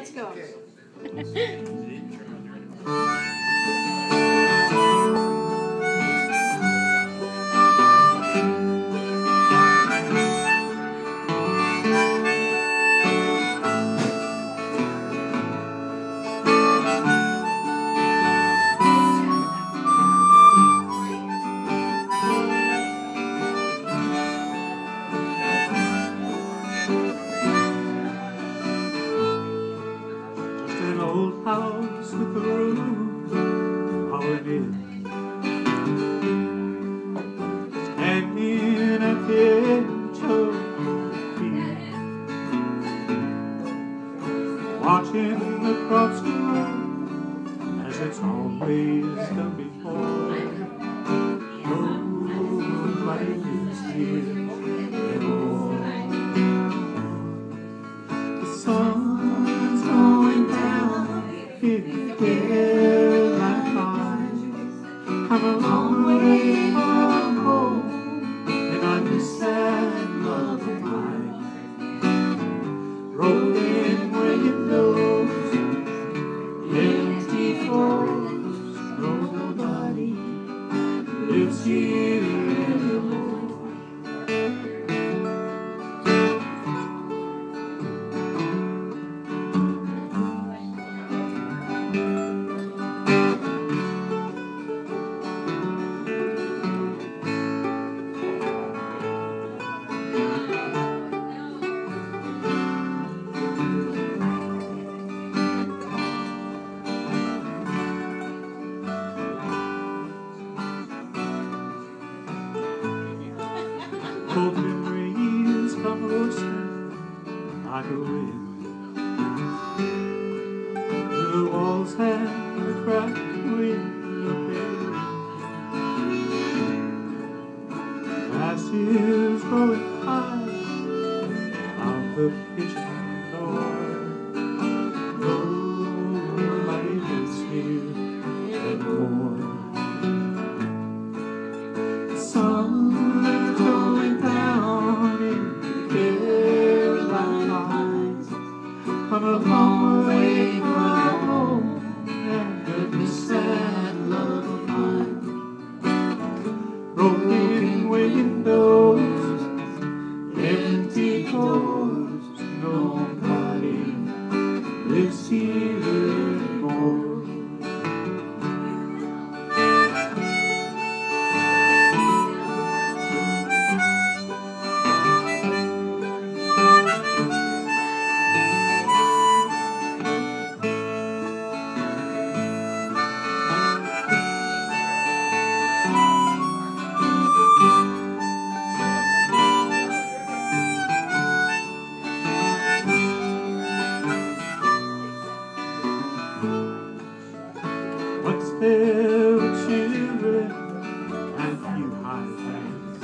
Let's go. House with a roof falling in, standing at the edge of the field, watching the crops grow as it's always done before. Nobody lives here anymore. The sun's going down in daylight time. I'm a long way from home, and I miss that love of mine. Rolling windows, empty floors, nobody lives here anymore. Cold memories come roasting like a wind. The walls have a cracked window pane. Grass is growing high out the kitchen door. Nobody lives here anymore. The sun's going down in Caroline Heights. I'm a long way from home, and I miss that love of mine. Broken windows, empty doors, nobody lives here anymore. Once there were children and few high things,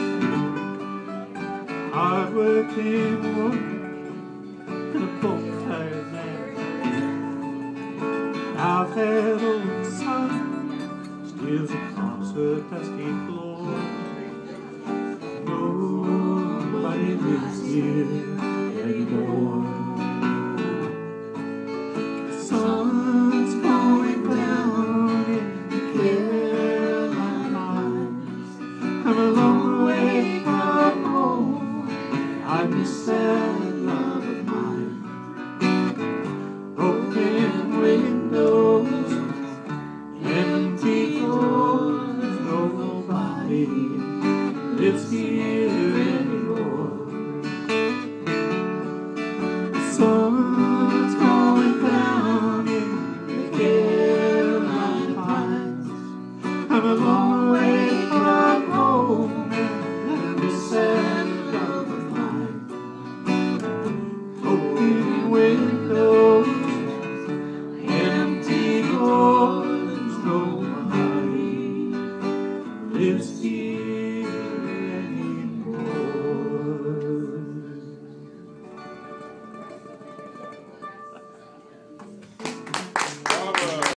hard-working woman and a bone-tired man. Now that old sun steals across her dusty floor. Nobody lives here anymore. The sun's going down in Caroline Heights. I'm a long way from home, I miss that love of mine. Broken windows, empty doors, nobody lives here anymore. The sun's going down in Caroline Heights. I'm a long way from home, and I miss that love of mine. Broken windows, empty doors, nobody lives here.